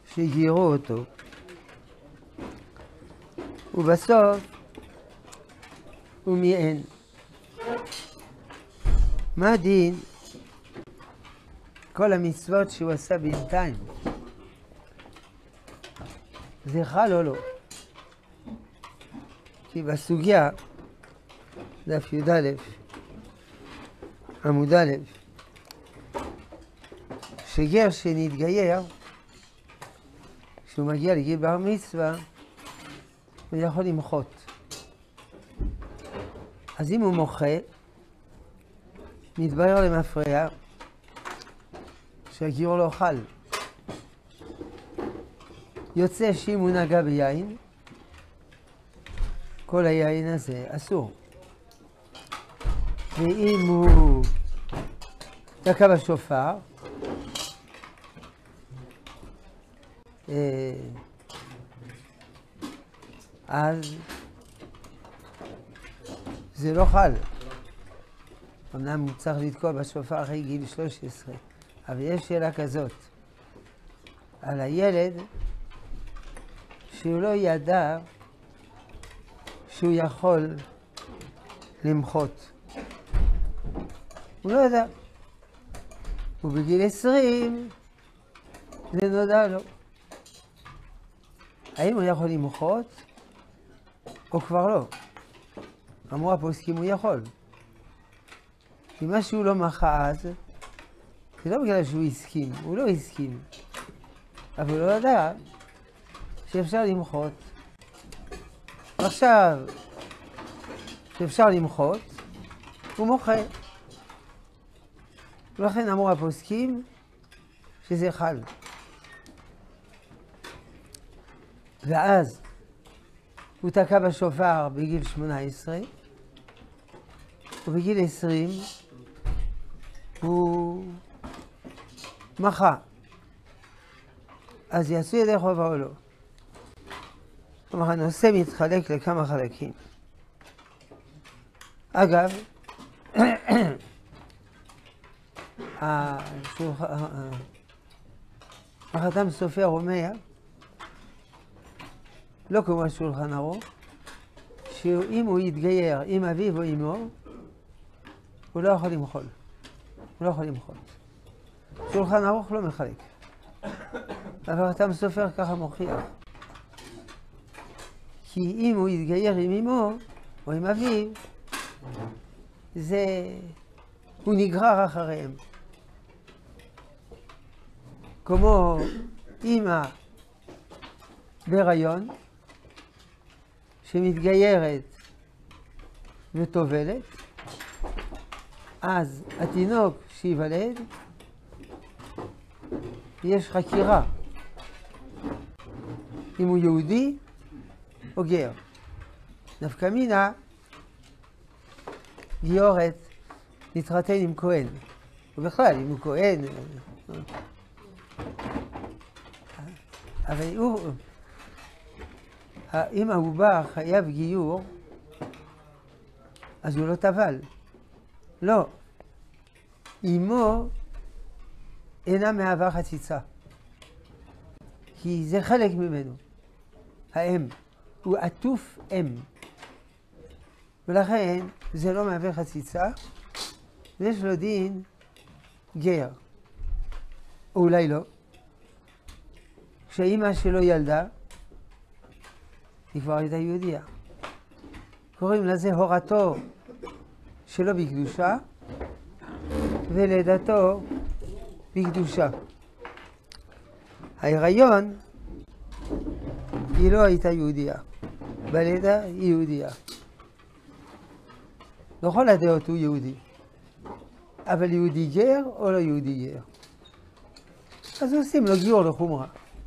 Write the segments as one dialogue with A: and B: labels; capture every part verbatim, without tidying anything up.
A: שגירו אותו. ובסוף הוא מיען. מה הדין? כל המצוות שהוא עשה בינתיים, זה חל או לא? כי בסוגיה, דף י"א, עמוד א', שגר שנתגייר, כשהוא מגיע לגיל בר מצווה, הוא יכול למחות. אז אם הוא מוחה, מתברר למפרע שהגיור לא חל. יוצא שאם הוא נגע ביין, כל היין הזה אסור. ואם הוא תקע בשופר, אז זה לא חל. אמנם הוא צריך לתקוע בשופר אחרי גיל שלוש עשרה, אבל יש שאלה כזאת על הילד שהוא לא ידע שהוא יכול למחות. הוא לא ידע. ובגיל עשרים זה נודע לו. האם הוא יכול למחות או כבר לא? אמרו הפוסקים הוא יכול. כי מה שהוא לא מחה אז, זה לא בגלל שהוא הסכים, הוא לא הסכים. אבל הוא לא ידע שאפשר למחות. עכשיו שאפשר למחות, הוא מוחה. ולכן אמרו הפוסקים שזה חל. ואז הוא תקע בשופר בגיל שמונה עשרה, ובגיל עשרים הוא מחה. אז יעשו ידי חובה או לא? כלומר, הנושא מתחלק לכמה חלקים. אגב, החתם סופר אומר, לא כמו השולחן ערוך, שאם הוא יתגייר עם אביו או אמו, הוא לא יכול למחול. הוא לא יכול למחול. שולחן ערוך לא מחלק. אבל החתם סופר ככה מוכיח. כי אם הוא יתגייר עם אמו או עם אביו, זה... הוא נגרר אחריהם. כמו אמא בהיריון, שמתגיירת וטובלת, אז התינוק שיוולד, יש חקירה אם הוא יהודי או גר. נפקא מינה, גיורת להתחתן עם כהן, ובכלל אם הוא כהן, אבל הוא, אם העובר חייב גיור, אז הוא לא טבל. לא. אמו אינה מהווה חציצה. כי זה חלק ממנו. האם. הוא עטוף אם. ולכן זה לא מהווה חציצה, ויש לו דין גר. או אולי לא. כשאימא שלו ילדה, היא כבר הייתה יהודיה. קוראים לזה הורתו שלו בקדושה, ולידתו בקדושה. ההיריון, היא לא הייתה יהודיה. בלידה היא יהודיה. בכל הדעות הוא יהודי. אבל יהודי גר או לא יהודי גר? אז עושים לו גיור לחומרה.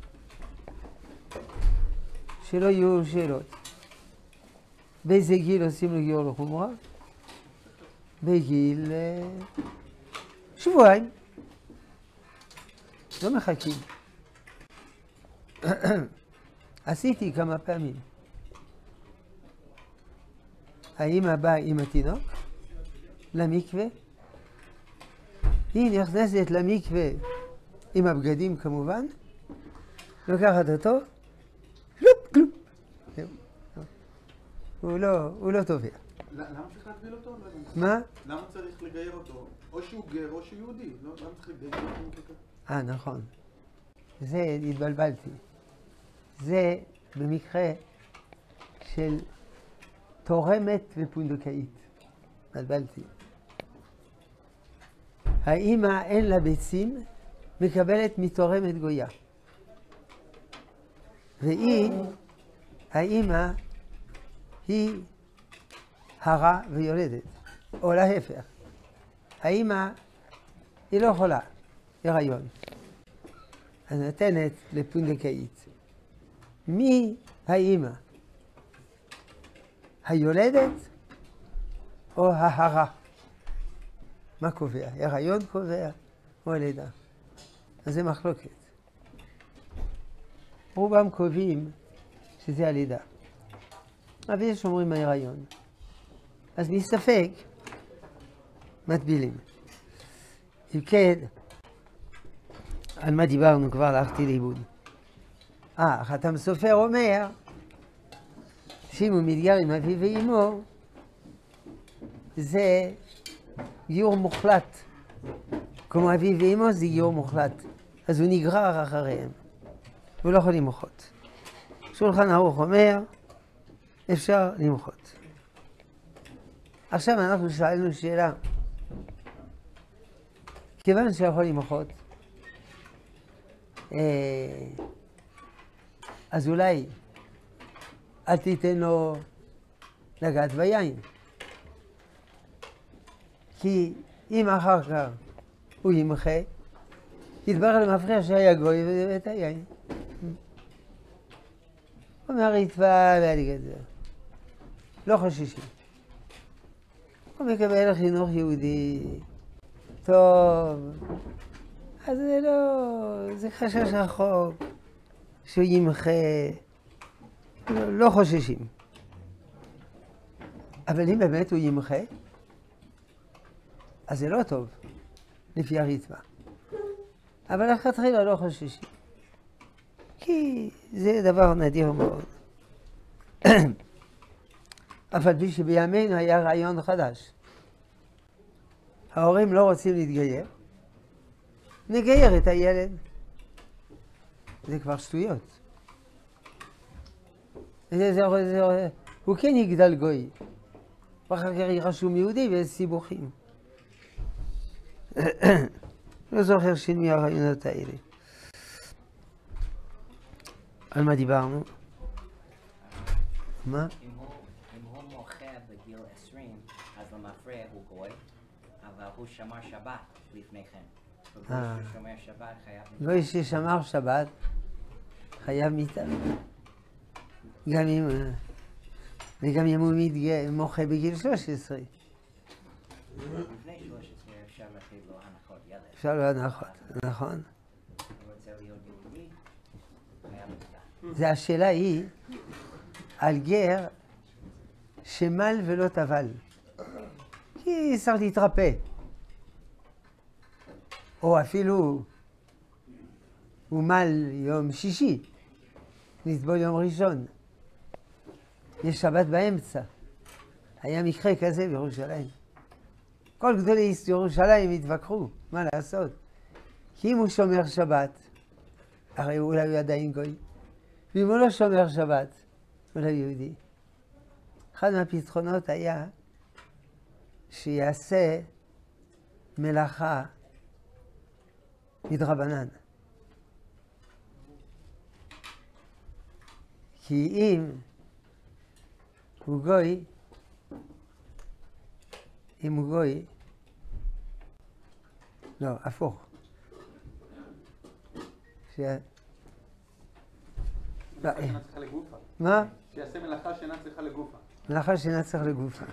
A: שלא יהיו שאלות. באיזה גיל עושים לו גיור לחומרה? בגיל שבועיים. לא מחכים. עשיתי כמה פעמים. האמא באה עם התינוק למקווה. היא נכנסת למקווה עם הבגדים כמובן, לוקחת אותו, כלופ, כלופ. הוא לא, הוא לא טובע.
B: למה צריך להגביל אותו?
A: מה?
B: למה צריך לגייר אותו? או שהוא גר או שהוא יהודי. למה צריך לגייר אותו?
A: אה, נכון. זה, התבלבלתי. זה במקרה של תורמת ופונדקאית. התבלבלתי. האמא אין לה ביצים, מקבלת מתורמת גויה. והיא, האמא, היא הרה ויולדת, או להפך. האמא היא לא יכולה, הריון. אז נותנת לפונדקאית. מי האמא? היולדת או ההרה? מה קובע? הריון קובע או לידה? אז זה מחלוקת. רובם קובעים שזה הלידה. אבל יש אומרים ההיריון. אז מספק מטבילים. אם כן, על מה דיברנו כבר? הלכתי לאיבוד. אה, חתם סופר אומר שאם הוא מתגר עם אביו ואימו, זה גיור מוחלט. כמו אביו ואימו זה גיור מוחלט. אז הוא נגרר אחריהם. הוא לא יכול למחות. שולחן ערוך אומר, אפשר למחות. עכשיו אנחנו שאלנו שאלה. כיוון שיכול למחות, אז אולי אל תיתן לו לגעת ביין. כי אם אחר כך הוא ימחה, יתברר למפריע שהיה גוי ואת היין. אומר יתבע להליג את זה. לא חוששים. הוא מקבל חינוך יהודי טוב. אז זה לא, זה חשש רחוק. שהוא ימחה. לא, לא חוששים. אבל אם באמת הוא ימחה, אז זה לא טוב, לפי הריטב"א. אבל לכתחילה לא חוששים. כי זה דבר נדיר מאוד. אבל פי שבימינו היה רעיון חדש. ההורים לא רוצים להתגייר, נגייר את הילד. זה כבר שטויות. זה, זה, זה, הוא כן יגדל גוי. ואחר כך ירשום יהודי ויש סיבוכים. לא זוכר שינוי הרעיונות האלה. על מה דיברנו? מה?
C: אם הוא מוחה בגיל עשרים, אז למפרע הוא גוי, אבל הוא שמר שבת לפני כן. וגוי ששומר שבת חייב מיתה.
A: גוי ששמר שבת חייב מיתה. גם אם... וגם אם הוא מוחה בגיל שלוש עשרה.
C: לפני שלוש עשרה אפשר לתת לו הנחות ילד.
A: אפשר לו הנחות, נכון.
C: הוא רוצה להיות יהודי, חייב מיתה.
A: זה השאלה היא על גר שמל ולא טבל. כי צריך להתרפא. או אפילו הוא מל יום שישי, לסבול יום ראשון. יש שבת באמצע. היה מקרה כזה בירושלים. כל גדולי ירושלים התווכחו, מה לעשות? כי אם הוא שומר שבת, הרי אולי הוא עדיין גוי. ואם הוא לא שומר שבת, אולי יהודי. אחד מהפתרונות היה שיעשה מלאכה מדרבנן. כי אם הוא גוי, אם הוא גוי, לא, הפוך. ש...
B: מלאכה שאינה צריכה לגופה.
A: מה?
B: שיעשה מלאכה שאינה צריכה לגופה.
A: מלאכה שאינה צריכה לגופה.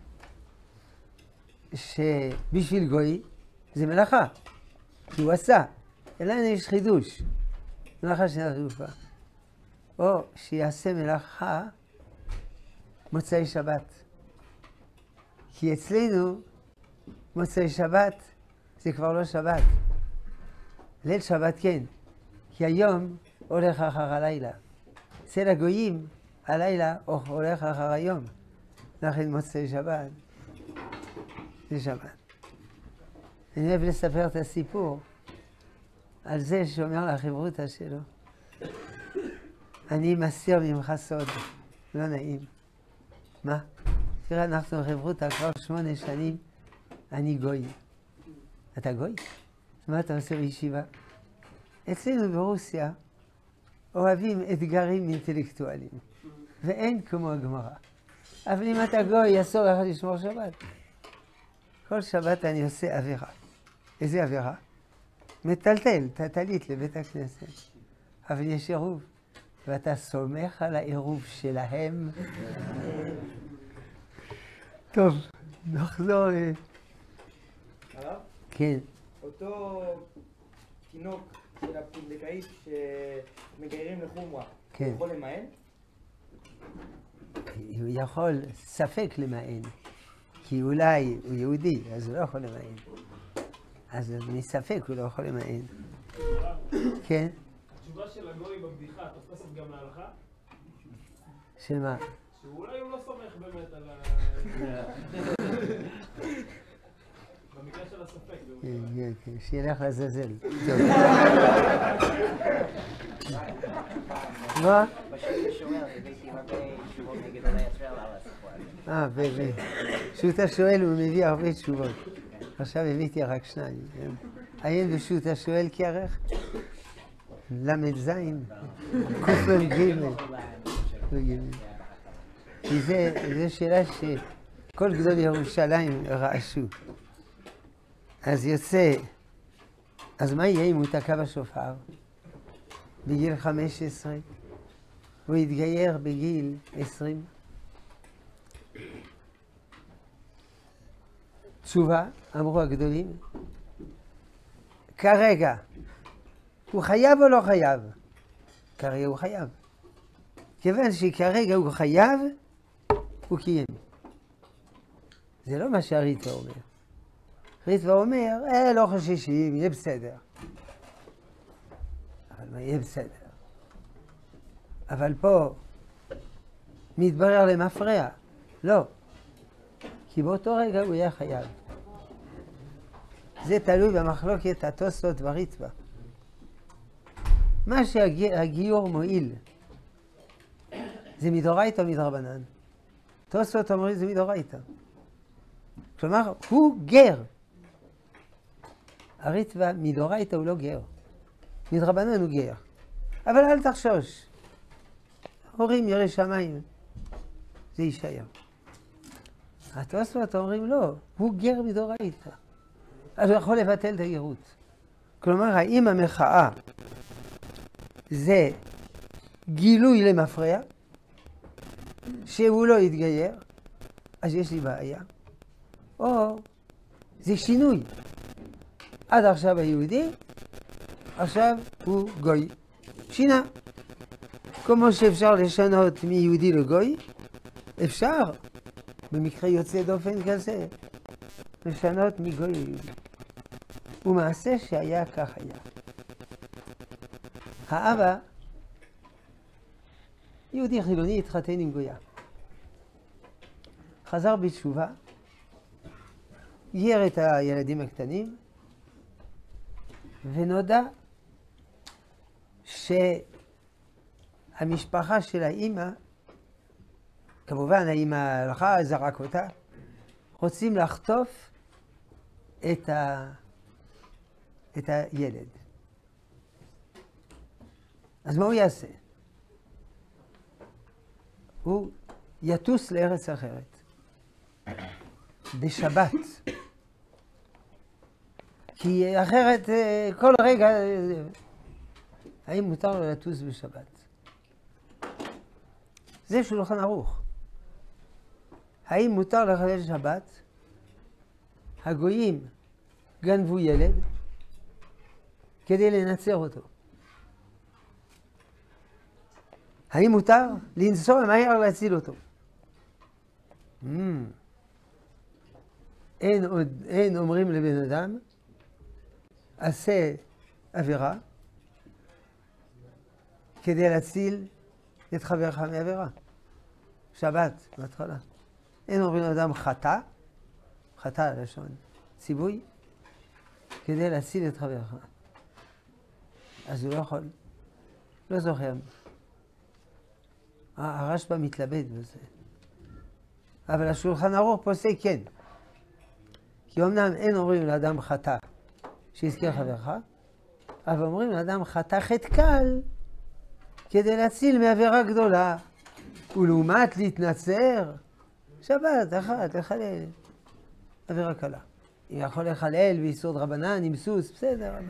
A: שבשביל גוי זה מלאכה, כי הוא עשה. אלא יש חידוש. מלאכה שאינה צריכה לגופה. או שיעשה מלאכה מוצאי שבת. כי אצלנו מוצאי שבת זה כבר לא שבת. ליל שבת כן. כי היום הולך אחר הלילה. אצל הגויים, הלילה הולך אחר היום. לכן מוצאי שבת. זה שבת. אני אוהב לספר את הסיפור על זה שאומר לחברותא שלו, אני מסיר ממך סוד, לא נעים. מה? תראה, אנחנו חברותא כבר שמונה שנים, אני גוי. אתה גוי? מה אתה עושה בישיבה? אצלנו ברוסיה אוהבים אתגרים אינטלקטואליים, ואין כמו הגמרא. אבל אם אתה גוי, אסור לך לשמור שבת. כל שבת אני עושה עבירה. איזה עבירה? מטלטל, טלטלית לבית הכנסת. אבל יש עירוב, ואתה סומך על העירוב שלהם. טוב, נחזור.
D: הרב?
A: כן.
D: אותו תינוק של הפונדקאית שמגיירים לחומרה,
A: כן.
D: הוא יכול למען?
A: הוא יכול ספק למען, כי אולי הוא יהודי, אז הוא לא יכול למען. אז מספק הוא לא יכול למען. כן?
E: התשובה של הגוי בבדיחה תופסת גם להלכה?
A: שמה?
E: שאולי הוא לא סומך באמת על ה... במקרה של הספק.
A: כן, כן, כן, שילך לזלזל. מה?
C: פשוט שואל, הבאתי הרבה תשובות נגד עלי ישראל על הסיפור הזה.
A: אה, באמת. פשוט השואל הוא מביא הרבה תשובות. עכשיו הבאתי רק שניים. עיין פשוט השואל כערך? למד זין? קופן גימל. כי זו שאלה שכל גדול ירושלים רעשו. אז יוצא, אז מה יהיה אם הוא תקע בשופר? בגיל חמש עשרה, הוא התגייר בגיל עשרים. תשובה, אמרו הגדולים, כרגע, הוא חייב או לא חייב? כרגע הוא חייב. כיוון שכרגע הוא חייב, הוא קיים. זה לא מה שהריטב"א אומר. ריטב"א אומר, אה, לא חוששים, יהיה בסדר. אבל מה יהיה בסדר? אבל פה מתברר למפרע. לא. כי באותו רגע הוא יהיה חייב. זה תלוי במחלוקת התוספות וריטב"א. מה שהגיור מועיל, זה מדאורייתא או מדרבנן? תוספות אומרים זה מדאורייתא. כלומר, הוא גר. הריטב"א מדאורייתא הוא לא גר. מדרבנן הוא גר. אבל אל תחשוש. הורים ירא שמיים. זה יישאר. התוספות אומרים לא, הוא גר מדאורייתא. אז הוא יכול לבטל את הגרות. כלומר, האם המחאה זה גילוי למפרע, שהוא לא יתגייר, אז יש לי בעיה. או זה שינוי. עד עכשיו היהודי, עכשיו הוא גוי. שינה. כמו שאפשר לשנות מיהודי לגוי, אפשר, במקרה יוצא דופן כזה, לשנות מגוי ליהודי. ומעשה שהיה כך היה. האבא, יהודי חילוני, התחתן עם גויה. חזר בתשובה, גייר את הילדים הקטנים, ונודע שהמשפחה של האימא, כמובן האימא הלכה, זרק אותה, רוצים לחטוף את, ה... את הילד. אז מה הוא יעשה? הוא יטוס לארץ אחרת, בשבת. כי אחרת כל רגע, האם מותר לו לטוס בשבת? זה שולחן ערוך. האם מותר לחלל שבת? הגויים גנבו ילד כדי לנצר אותו. האם מותר לנסוע מהר להציל אותו? Mm. אין, עוד, אין אומרים לבן אדם, עשה עבירה, כדי להציל את חברך מעבירה. שבת, בהתחלה. אין אומרים לאדם חטא, חטא לשון ציווי, כדי להציל את חברך. אז הוא לא יכול, לא זוכר. הרשב"א מתלבט בזה. אבל השולחן ערוך פוסק כן. כי אמנם אין אומרים לאדם חטא שיזכיר חברך, אבל אומרים לאדם חטא חטא קל כדי להציל מעבירה גדולה. ולעומת להתנצר, שבת אחת, לחלל. עבירה קלה. אם יכול לחלל ויסוד רבנן עם סוס, בסדר, אבל...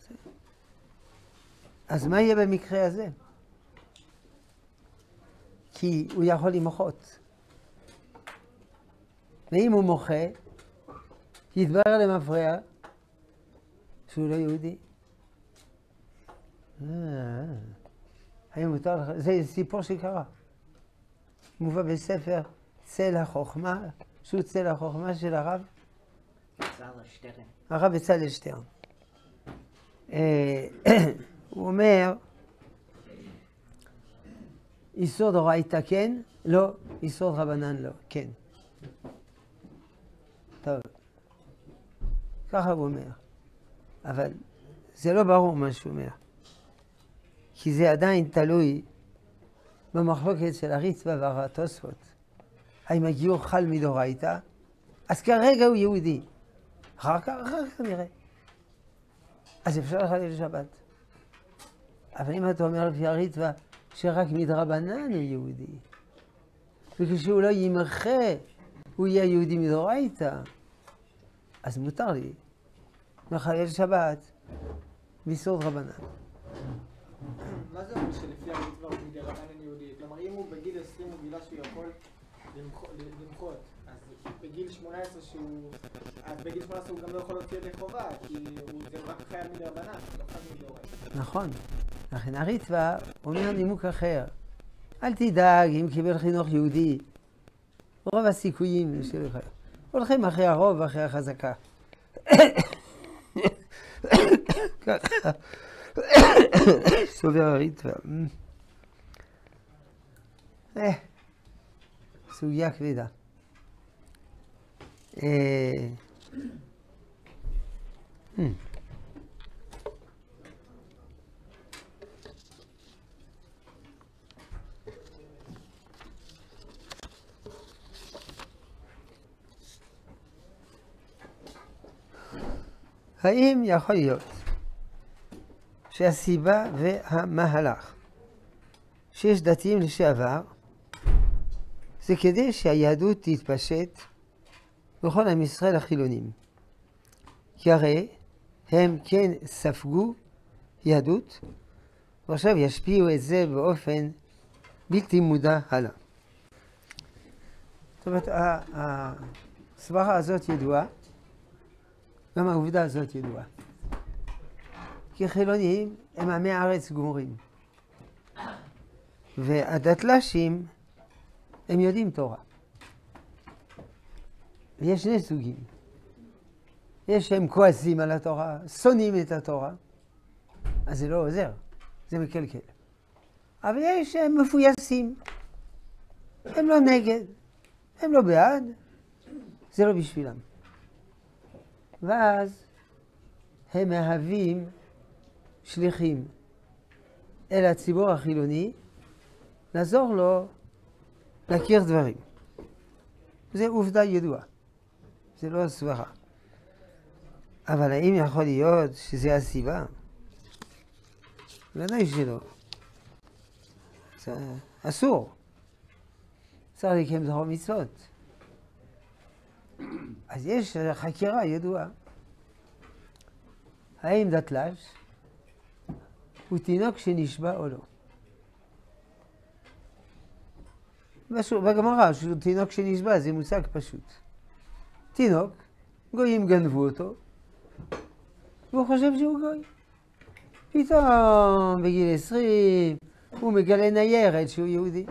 A: אז מה יהיה במקרה הזה? כי הוא יכול למחות. ואם הוא מוחה, יתברר למפרע שהוא לא יהודי. האם מותר לך? זה סיפור שקרה. מובא בספר צל החוכמה, שהוא צל החוכמה של הרב?
C: בצלאל שטרן.
A: הרב בצלאל שטרן. הוא אומר, יסוד אורייתא כן, לא, יסוד רבנן לא, כן. טוב, ככה הוא אומר. אבל זה לא ברור מה שהוא אומר. כי זה עדיין תלוי במחלוקת של הריצב"א והתוספות. האם הגיור חל מדאורייתא? אז כרגע הוא יהודי. אחר כך, אחר כך נראה. אז אפשר לחלל שבת. אבל אם אתה אומר לפי הריצב"א שרק מדרבנן הוא יהודי, וכשהוא לא ימחה הוא יהיה יהודי מדאורייתא, אז מותר לי לחלל שבת ביסוד רבנן.
D: מה זה אומר שלפי הריצב"א הוא מדרבנן יהודי? כלומר, אם הוא בגיל עשרים הוא גילה שהוא יכול למחות, אז בגיל שמונה עשרה שהוא... אז בגיל שמונה עשרה הוא גם לא יכול להוציא ידי חובה, כי הוא זה רק חייל מדרבנן, לא חייל מדאורייתא.
A: נכון. לכן הריצב"א אומר נימוק אחר. אל תדאג אם קיבל חינוך יהודי. רוב הסיכויים שלו חייב. הולכים אחרי הרוב ואחרי החזקה. סובר הריצב"א. אה, סוגיה כבדה. אה... האם יכול להיות שהסיבה והמהלך שיש דתיים לשעבר זה כדי שהיהדות תתפשט בכל עם ישראל החילונים? כי הרי הם כן ספגו יהדות ועכשיו ישפיעו את זה באופן בלתי מודע הלאה. זאת אומרת, הסברה הזאת ידועה, גם העובדה הזאת ידועה. כי חילונים הם עמי הארץ גמורים. והדתל"שים הם יודעים תורה. ויש שני סוגים. יש שהם כועסים על התורה, שונאים את התורה, אז זה לא עוזר, זה מקלקל. אבל יש שהם מפויסים, הם לא נגד, הם לא בעד, זה לא בשבילם. ואז הם מהווים שליחים אל הציבור החילוני, לעזור לו להכיר דברים. זה עובדה ידועה, זה לא סברה. אבל האם יכול להיות שזה הסיבה? ודאי שלא. זה אסור. צריך לקיים תורה ומצוות. אז יש חקירה ידועה. האם דתל"ש הוא תינוק שנשבע או לא? בגמרא, שהוא תינוק שנשבע, זה מושג פשוט. תינוק, גויים גנבו אותו, והוא חושב שהוא גוי. פתאום בגיל עשרים הוא מגלה ניירת שהוא יהודי.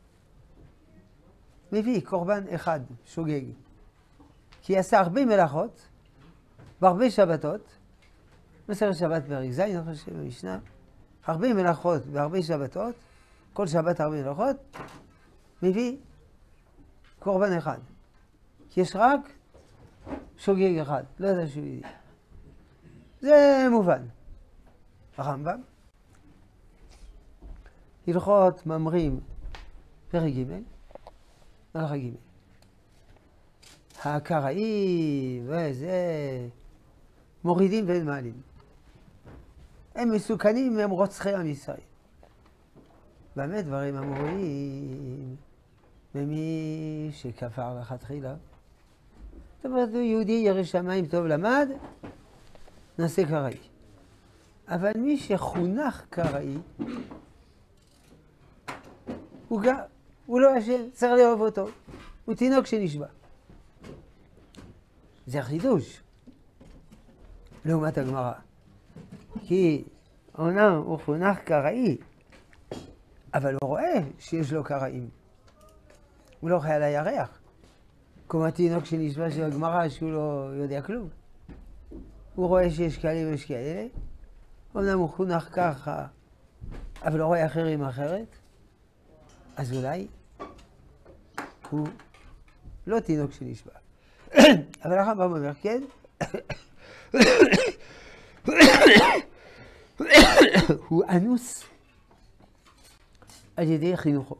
A: מביא קורבן אחד, שוגג. כי עשה הרבה מלאכות, והרבה שבתות, מסר שבת פרק ז', אני חושב, במשנה, הרבה מלאכות והרבה שבתות, כל שבת הרבה מלאכות, מביא קורבן אחד. כי יש רק שוגג אחד, לא יודע שהוא יהודי. זה מובן. הרמב"ם, הלכות ממרים, פרק ג', הלכה ג'. הקראים וזה מורידים ואין מעלים. הם מסוכנים, הם רוצחי עם ישראל. באמת דברים אמורים ממי שכפר לכתחילה. זאת אומרת, יהודי ירא שמיים טוב למד, נעשה קראי. אבל מי שחונך קראי, הוא, גם, הוא לא אשם, צריך לאהוב אותו. הוא תינוק שנשבע. זה חידוש, לעומת הגמרא. כי אומנם הוא חונך קראי, אבל הוא רואה שיש לו קראים. הוא לא חי על הירח. כמו התינוק שנשבע של הגמרא שהוא לא יודע כלום. הוא רואה שיש כאלה ויש כאלה. אומנם הוא חונך ככה, אבל הוא רואה אחרים אחרת. אז אולי הוא לא תינוק שנשבע. אבל הרמב"ם אומר, כן, הוא אנוס על ידי חינוכו.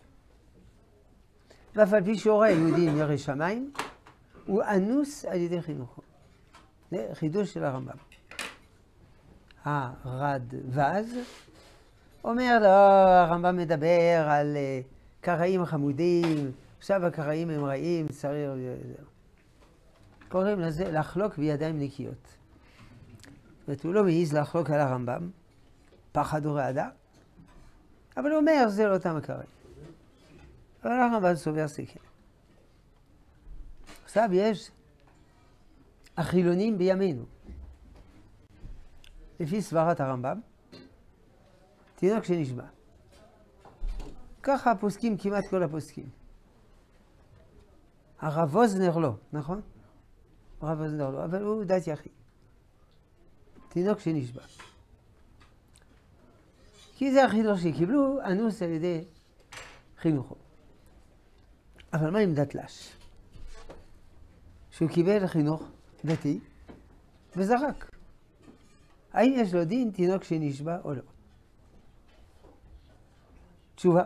A: ואף על פי שהורה יהודים ירא שמיים, הוא אנוס על ידי חינוכו. זה חידוש של הרמב"ם. הרדב"ז אומר, לא, הרמב"ם מדבר על קראים חמודים, עכשיו הקראים הם רעים, צריך... קוראים לזה לחלוק בידיים נקיות. זאת אומרת, הוא לא מעיז לחלוק על הרמב"ם, פחד ורעדה, אבל הוא אומר, זה לא אותם הקראים. אבל הרמב"ם סובר שכן. עכשיו יש החילונים בימינו. לפי סברת הרמב"ם, תינוק שנשבע. ככה פוסקים כמעט כל הפוסקים. הרב ווזנר לא, נכון? הרב ווזנר לא, אבל הוא דת יחיד. תינוק שנשבע. כי זה החידוש שקיבלו, אנוס על ידי חינוכו. אבל מה עם דתל"ש? שהוא קיבל חינוך דתי וזרק. האם יש לו דין תינוק שנשבע או לא? תשובה.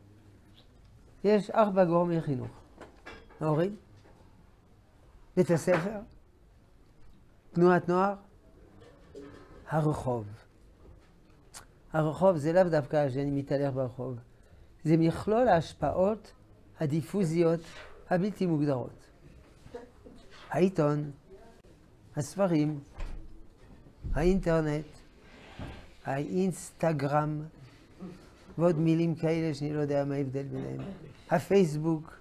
A: יש ארבע גורמי חינוך. ההורים, בית הספר, תנועת נוער, הרחוב. הרחוב זה לאו דווקא שאני מתהלך ברחוב. זה מכלול ההשפעות הדיפוזיות הבלתי מוגדרות. העיתון, הספרים, האינטרנט, האינסטגרם, ועוד מילים כאלה שאני לא יודע מה ההבדל ביניהם. הפייסבוק,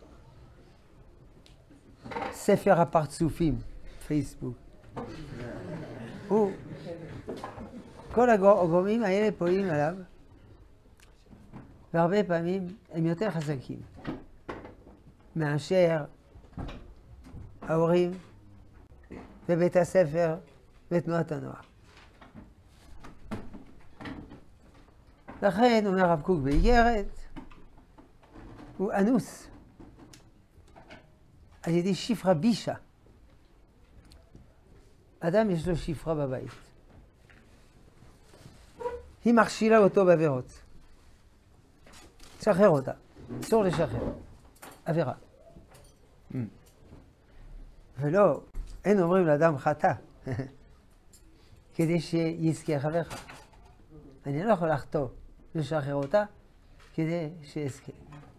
A: ספר הפרצופים, פייסבוק. הוא, כל הגורמים האלה פועלים עליו, והרבה פעמים הם יותר חזקים מאשר ההורים ובית הספר ותנועת הנוער. לכן, אומר הרב קוק באיגרת, הוא אנוס על ידי שפרה בישה. אדם יש לו שפרה בבית. היא מכשילה אותו בעבירות. תשחרר אותה. אסור לשחרר. עבירה. ולא, אין אומרים לאדם חטא, כדי שיזכה חברך. אני לא יכול לחטוא לשחרר אותה, כדי שיזכה.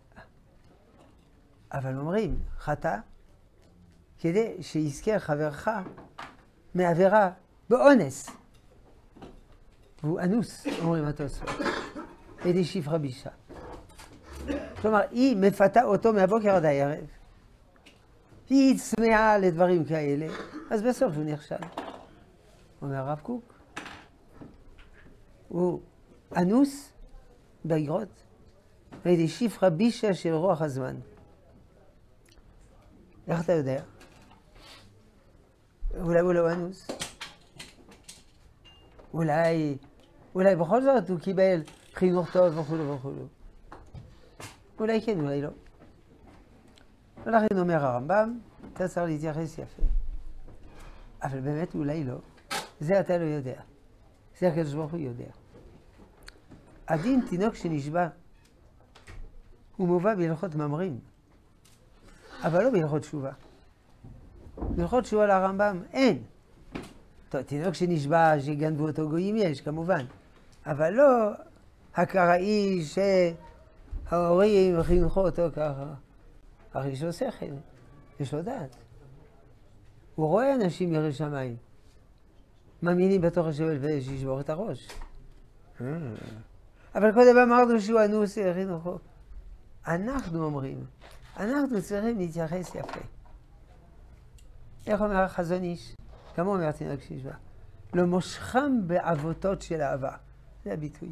A: אבל אומרים, חטא, כדי שיזכה חברך מעבירה באונס. והוא אנוס, אומרים התוספות, ידי שפרה בישה. כלומר, היא מפתה אותו מהבוקר עד הערב. היא צמאה לדברים כאלה, אז בסוף הוא נכשל. אומר הרב קוק, הוא אנוס באגרות, ידי שפרה בישה של רוח הזמן. איך אתה יודע? אולי הוא לא אנוס. אולי אולי בכל זאת הוא קיבל חינוך טוב וכולו וכולו. אולי כן, אולי לא. ולכן אומר הרמב"ם, אתה צריך להתייחס יפה. אבל באמת אולי לא. זה אתה לא יודע. זה הקדוש ברוך הוא יודע. הדין תינוק שנשבע, הוא מובא בהלכות ממרים, אבל לא בהלכות תשובה. בהלכות תשובה לרמב"ם אין. טוב, תינוק שנשבע שגנבו אותו גויים יש, כמובן. אבל לא הקראי שההורים חינכו אותו ככה. הרי יש לו שכל, יש לו דעת. הוא רואה אנשים ירא שמיים, מאמינים בתוך השבל ושישבור את הראש. אבל קודם אמרנו שהוא אנוס חינוכו. אנחנו אומרים, אנחנו צריכים להתייחס יפה. איך אומר החזון איש? כמו אומר תינוק שנשבע, לא מושכם בעבותות של אהבה. זה הביטוי.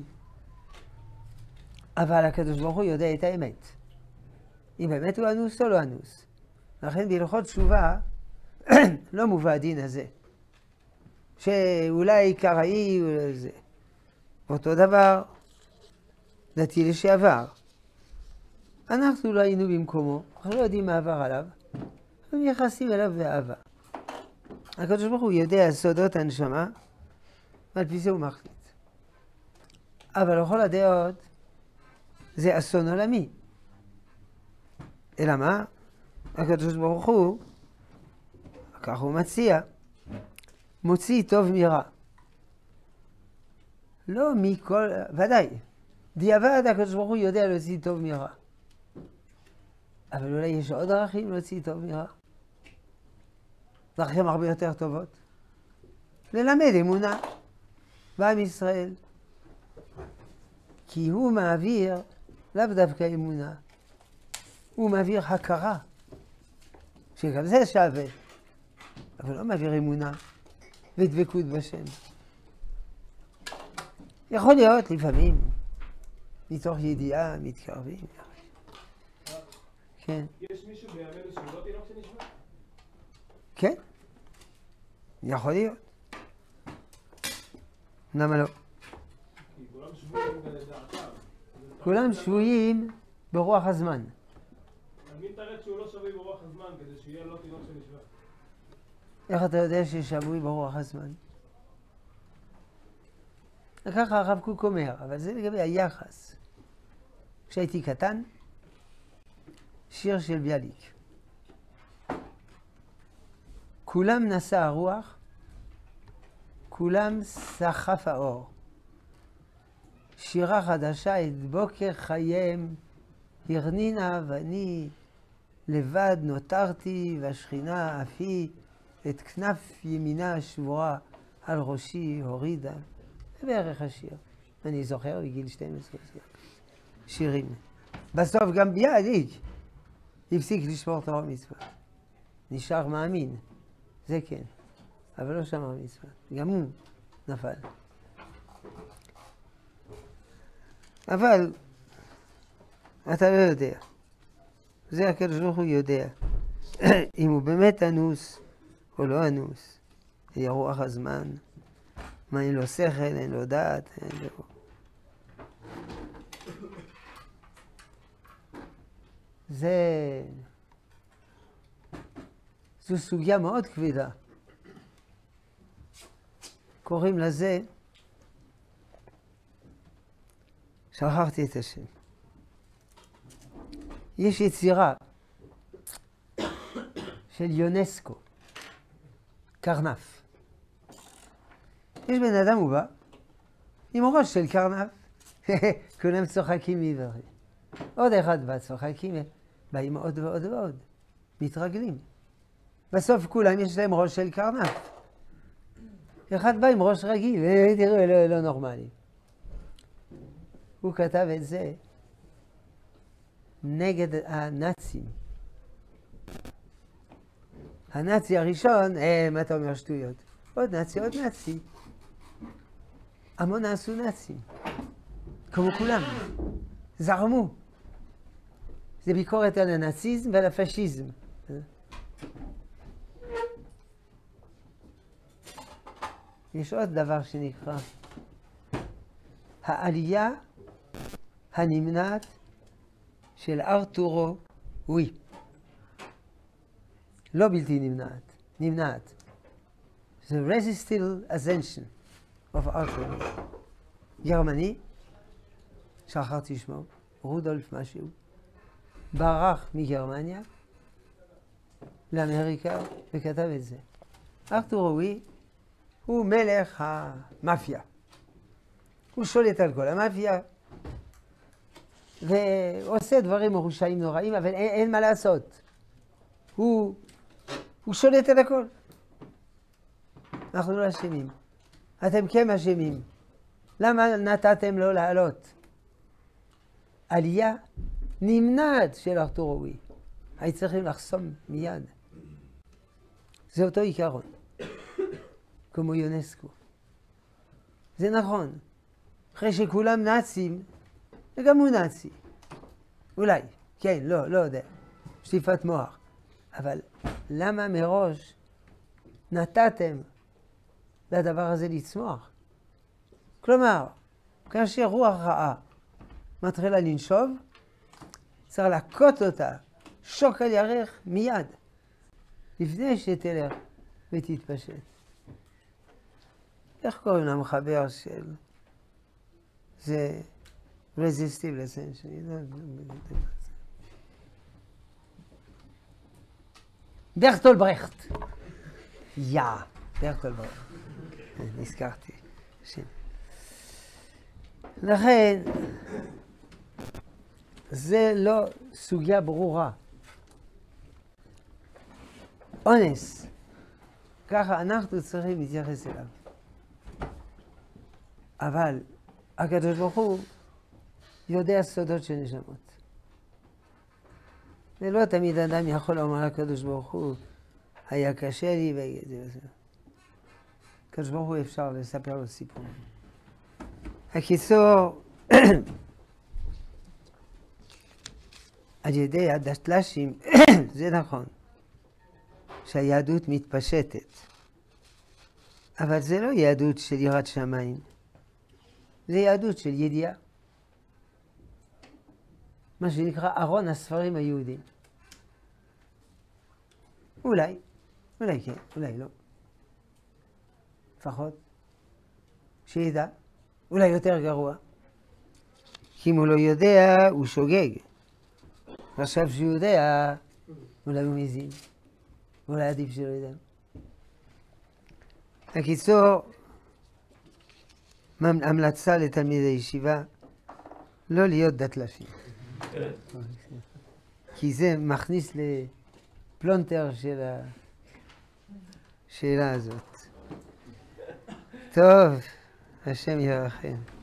A: אבל הקדוש ברוך הוא יודע את האמת. אם באמת הוא אנוס או לא אנוס. לכן בהלכות תשובה לא מובא הדין הזה. שאולי קראי זה. אותו דבר, דתי לשעבר. אנחנו לא היינו במקומו, אנחנו לא יודעים מה עבר עליו, אנחנו מייחסים אליו באהבה. הקדוש ברוך הוא יודע סודות הנשמה, ועל פי זה הוא מחליט. אבל לכל הדעות זה אסון עולמי. אלא מה? הקדוש ברוך הוא, כך הוא מציע, מוציא טוב מרע. לא מכל, ודאי, דיעבד הקדוש ברוך הוא יודע להוציא טוב מרע. אבל אולי יש עוד דרכים להוציא טוב מרע. דרכים הרבה יותר טובות. ללמד אמונה בעם ישראל. כי הוא מעביר לאו דווקא אמונה. הוא מעביר הכרה. שגם זה שווה. אבל לא מעביר אמונה ודבקות בשם. יכול להיות לפעמים, מתוך ידיעה, מתקרבים. כן.
E: יש מישהו בימינו שהוא לא תינוק שנשבע?
A: כן. יכול להיות. למה לא?
E: כי כולם שבויים בדעתם.
A: כולם שבויים ברוח הזמן.
E: אז מי תראה שהוא לא שבוי ברוח הזמן כדי שיהיה לא תינוק שנשבע?
A: איך אתה יודע ששבוי ברוח הזמן? ככה הרב קוק אומר, אבל זה לגבי היחס. כשהייתי קטן, שיר של ביאליק. כולם נשא הרוח, כולם סחף האור. שירה חדשה את בוקר חייהם, הרנינה ואני לבד נותרתי, והשכינה אף היא את כנף ימינה השבורה על ראשי הורידה. זה בערך השיר. אני זוכר בגיל שתים עשרה שירים. בסוף גם ביאליק הפסיק לשמור תורה ומצוות. נשאר מאמין, זה כן, אבל לא שמר מצוות. גם הוא נפל. אבל אתה לא יודע. זה הקדוש ברוך הוא יודע. אם הוא באמת אנוס או לא אנוס. יהיה רוח הזמן. מה אין לו שכל, אין לו דעת, אין לו... זה... זו סוגיה מאוד כבדה. קוראים לזה... שכחתי את השם. יש יצירה של יונסקו, קרנף. יש בן אדם הוא בא, עם ראש של קרנף, כולם צוחקים מעברי. עוד אחד בא, צוחקים, באים עוד ועוד ועוד, מתרגלים. בסוף כולם יש להם ראש של קרנף. אחד בא עם ראש רגיל, תראו, לא, לא נורמלי. הוא כתב את זה נגד הנאצים. הנאצי הראשון, אה, מה אתה אומר שטויות? עוד נאצי, עוד נאצי. המון עשו נאצים, כמו כולם, זרמו. זה ביקורת על הנאציזם ועל הפשיזם. יש עוד דבר שנקרא העלייה הנמנעת של ארתורו ווי. לא בלתי נמנעת, נמנעת. The resistible ascension of Arturo. גרמני, שכחתי שמו, רודולף משהו, ברח מגרמניה לאמריקה וכתב את זה. ארתורו ווי הוא מלך המאפיה. הוא שולט על כל המאפיה ועושה דברים מרושעים נוראים, אבל אין, אין מה לעשות. הוא, הוא שולט על הכל. אנחנו לא אשמים. אתם כן אשמים. למה נתתם לו לעלות? עלייה נמנעת של ארתורו ווי. היו צריכים לחסום מיד. זה אותו עיקרון. כמו יונסקו. זה נכון. אחרי שכולם נאצים, וגם הוא נאצי. אולי. כן, לא, לא יודע. שטיפת מוח. אבל למה מראש נתתם לדבר הזה לצמוח? כלומר, כאשר רוח רעה מתחילה לנשוב, צריך להכות אותה, שוק על ירך מיד, לפני שתלך ותתפשט. איך קוראים למחבר של זה רזיסטיב לסנשן? ברטול ברכט. יא, ברטול ברכט. נזכרתי. לכן, זה לא סוגיה ברורה. אונס, ככה אנחנו צריכים להתייחס אליו. אבל הקדוש ברוך הוא יודע סודות של נשמות. ולא תמיד אדם יכול לומר לקדוש ברוך הוא, היה קשה לי וזה וזה. הקדוש ברוך הוא אפשר לספר לו סיפור. הקיצור, על ידי הדתל"שים, זה נכון, שהיהדות מתפשטת. אבל זה לא יהדות של יראת שמיים. זה יהדות של ידיעה. מה שנקרא ארון הספרים היהודים. אולי, אולי כן, אולי לא. לפחות, שידע, אולי יותר גרוע. כי אם הוא לא יודע, הוא שוגג. עכשיו שהוא יודע, אולי הוא מזין. אולי עדיף שלא יודע. הקיצור, המלצה לתלמידי ישיבה, לא להיות דתל"שים. כי זה מכניס לפלונטר של השאלה הזאת. טוב, השם ירחם.